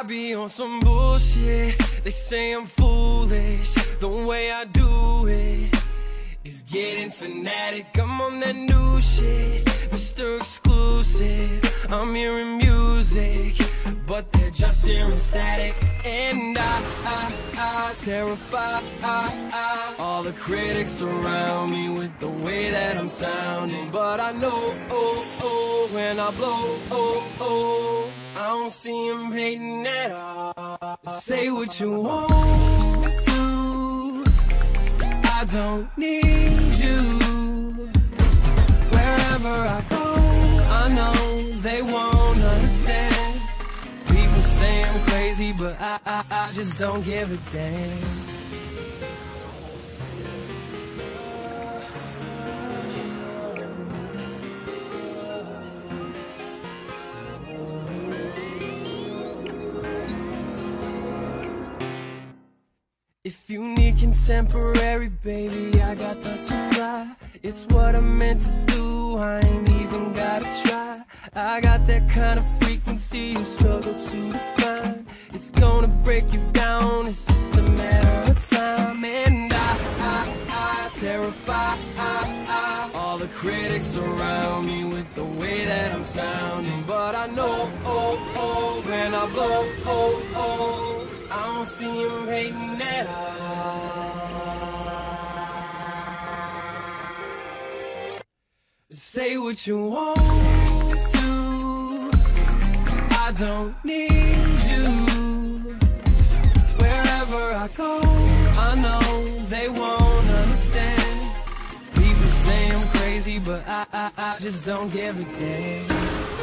be on some bullshit. They say I'm foolish. The way I do it is getting fanatic. I'm on that new shit, Mr. Exclusive. I'm hearing music, but they're just hearing static. And I terrify all the critics around me with the way that I'm sounding. But I know, when I blow, I don't see them hating at all. Say what you want to, I don't need you. Wherever I go, I know they won't understand. People say I'm crazy, but I just don't give a damn. If you need contemporary, baby, I got the supply. It's what I'm meant to do, I ain't even gotta try. I got that kind of frequency you struggle to define. It's gonna break you down, it's just a matter of time. And I terrify all the critics around me with the way that I'm sounding. But I know, when I blow, I don't see him hating at all. Say what you want to, I don't need you. Wherever I go, I know they won't understand. People say I'm crazy, but I just don't give a damn.